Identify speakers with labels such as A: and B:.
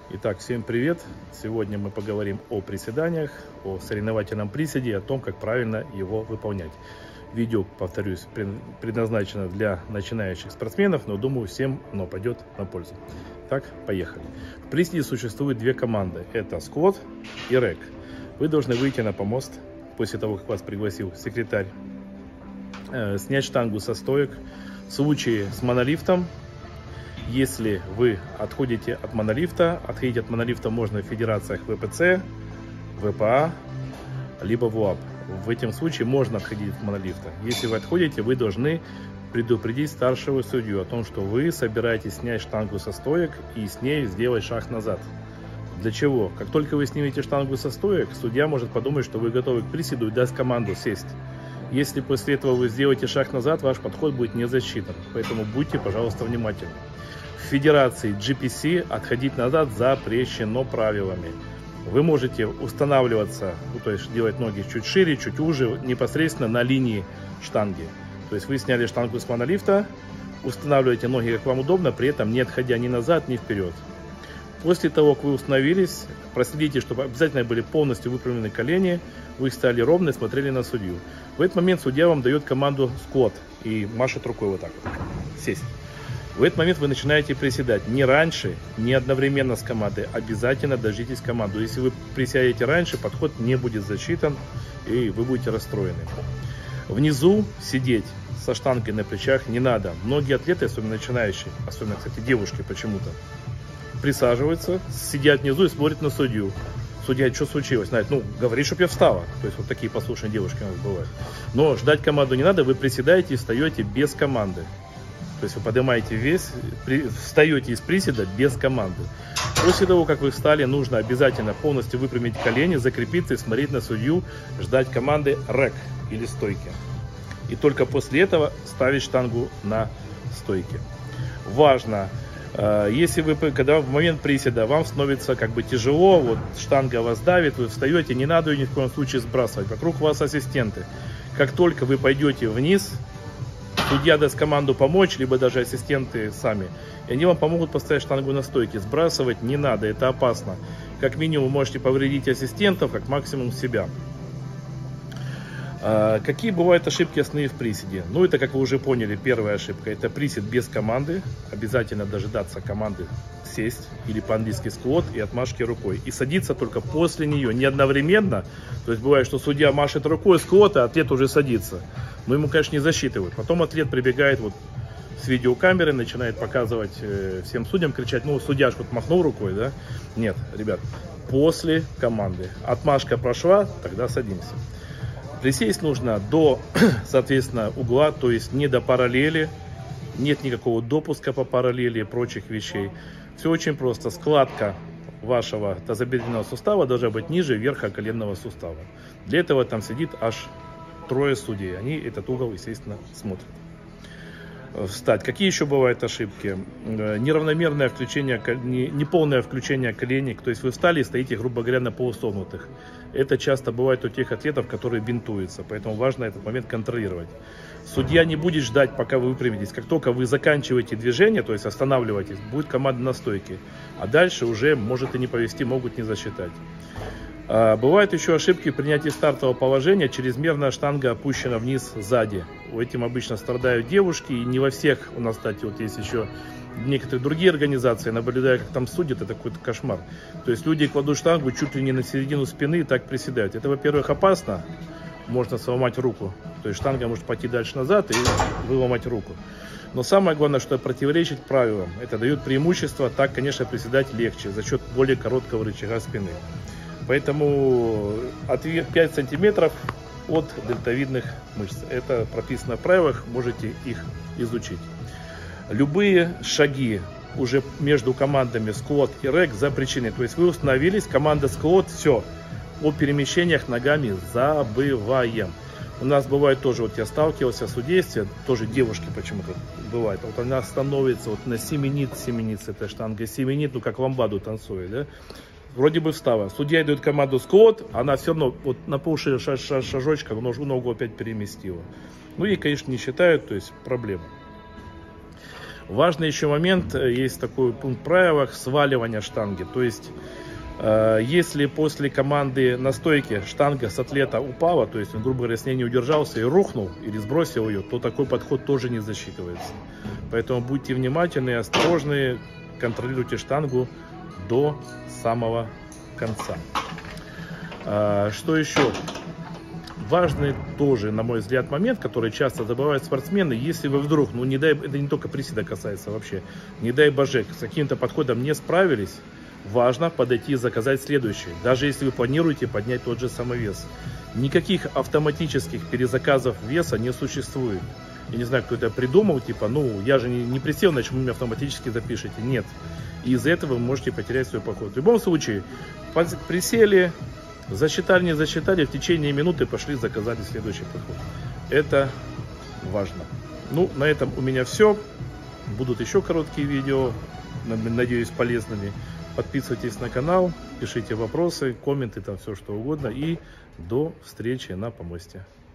A: Итак, всем привет! Сегодня мы поговорим о приседаниях, о соревновательном приседе и о том, как правильно его выполнять. Видео, повторюсь, предназначено для начинающих спортсменов, но думаю, всем оно пойдет на пользу. Так, поехали. В приседе существует две команды. Это сквот и рек. Вы должны выйти на помост после того, как вас пригласил секретарь, снять штангу со стоек. В случае с монолифтом, если вы отходите от монолифта, отходить от монолифта можно в федерациях ВПЦ, ВПА, либо ВУАП. В этом случае можно отходить от монолифта. Если вы отходите, вы должны предупредить старшего судью о том, что вы собираетесь снять штангу со стоек и с ней сделать шаг назад. Для чего? Как только вы снимете штангу со стоек, судья может подумать, что вы готовы к приседу и даст команду сесть. Если после этого вы сделаете шаг назад, ваш подход будет не засчитан. Поэтому будьте, пожалуйста, внимательны. В федерации GPC отходить назад запрещено правилами. Вы можете устанавливаться, то есть делать ноги чуть шире, чуть уже, непосредственно на линии штанги. То есть вы сняли штангу с монолифта, устанавливаете ноги как вам удобно, при этом не отходя ни назад, ни вперед. После того, как вы установились, проследите, чтобы обязательно были полностью выпрямлены колени, вы стали ровно и смотрели на судью. В этот момент судья вам дает команду сквот и машет рукой вот так вот. Сесть. В этот момент вы начинаете приседать не раньше, не одновременно с командой. Обязательно дождитесь команду. Если вы присядете раньше, подход не будет засчитан и вы будете расстроены. Внизу сидеть со штангой на плечах не надо. Многие атлеты, особенно начинающие, особенно, кстати, девушки почему-то, присаживаются, сидят внизу и смотрят на судью. Судья, что случилось? Знаете, говори, чтобы я встала. То есть вот такие послушные девушки у нас бывают. Но ждать команду не надо, вы приседаете и встаете без команды. То есть вы поднимаете вес, встаете из приседа без команды. После того, как вы встали, нужно обязательно полностью выпрямить колени, закрепиться и смотреть на судью, ждать команды рек или стойки. И только после этого ставить штангу на стойке. Важно, если вы, когда в момент приседа вам становится тяжело, вот штанга вас давит, вы встаете, не надо ее ни в коем случае сбрасывать. Вокруг вас ассистенты. Как только вы пойдете вниз, судья даст команду помочь, либо даже ассистенты сами. И они вам помогут поставить штангу на стойке. Сбрасывать не надо, это опасно. Как минимум можете повредить ассистентов, как максимум себя. Какие бывают ошибки основные в приседе? Это, как вы уже поняли, первая ошибка. Это присед без команды. Обязательно дожидаться команды сесть, или по-английски сквот, и отмашки рукой. И садиться только после нее, не одновременно. То есть бывает, что судья машет рукой сквот, а атлет уже садится. Но ему, конечно, не засчитывают. Потом атлет прибегает с видеокамеры, начинает показывать всем судьям, кричать, судья ж махнул рукой, да? Нет, ребят, после команды. Отмашка прошла, тогда садимся. Присесть нужно до, соответственно, угла, то есть не до параллели, нет никакого допуска по параллели и прочих вещей. Все очень просто. Складка вашего тазобедренного сустава должна быть ниже верха коленного сустава. Для этого там сидит аж 3 судей. Они этот угол, естественно, смотрят. Встать. Какие еще бывают ошибки? Неравномерное включение, неполное включение коленей. То есть вы встали и стоите, грубо говоря, на полусогнутых. Это часто бывает у тех атлетов, которые бинтуются. Поэтому важно этот момент контролировать. Судья не будет ждать, пока вы выпрямитесь. Как только вы заканчиваете движение, то есть останавливаетесь, будет команда на стойке. А дальше уже может и не повести, могут не засчитать. Бывают еще ошибки в принятии стартового положения. Чрезмерная штанга опущена вниз сзади. Этим обычно страдают девушки. И не во всех у нас, кстати, есть еще некоторые другие организации. Наблюдая, как там судят, это какой-то кошмар. То есть люди кладут штангу чуть ли не на середину спины и так приседают. Это, во-первых, опасно. Можно сломать руку. То есть штанга может пойти дальше назад и выломать руку. Но самое главное, что противоречит правилам. Это дает преимущество. Так, конечно, приседать легче за счет более короткого рычага спины. Поэтому ответ 5 сантиметров от дельтовидных мышц. Это прописано в правилах, можете их изучить. Любые шаги уже между командами сквот и рек запрещены. То есть вы установились, команда сквот, все. О перемещениях ногами забываем. У нас бывает тоже, я сталкивался в судействе, тоже девушки почему-то бывает. Она становится, семенит с этой штангой, семенит, как ламбаду танцует, да? Вроде бы встала. Судья дает команду сквот, она все равно на шажочка ногу опять переместила. Ей, конечно, не считают, то есть проблема. Важный еще момент, есть такой пункт правил сваливания штанги. То есть, если после команды на стойке штанга с атлета упала, то есть он, грубо говоря, с ней не удержался и рухнул, или сбросил ее, то такой подход тоже не засчитывается. Поэтому будьте внимательны и осторожны, контролируйте штангу до самого конца. Что еще? Важный тоже, на мой взгляд, момент, который часто забывают спортсмены, если вы вдруг, ну не дай, это не только приседа касается вообще, не дай боже, с каким-то подходом не справились, важно подойти и заказать следующий, даже если вы планируете поднять тот же самый вес. Никаких автоматических перезаказов веса не существует. Я не знаю, кто это придумал, типа, ну, я же не присел, значит, вы меня автоматически запишете. Нет. И из-за этого вы можете потерять свой поход. В любом случае, присели, засчитали, не засчитали, в течение минуты пошли, заказали следующий подход. Это важно. Ну, на этом у меня все. Будут еще короткие видео, надеюсь, полезными. Подписывайтесь на канал, пишите вопросы, комменты, там все что угодно. И до встречи на помосте.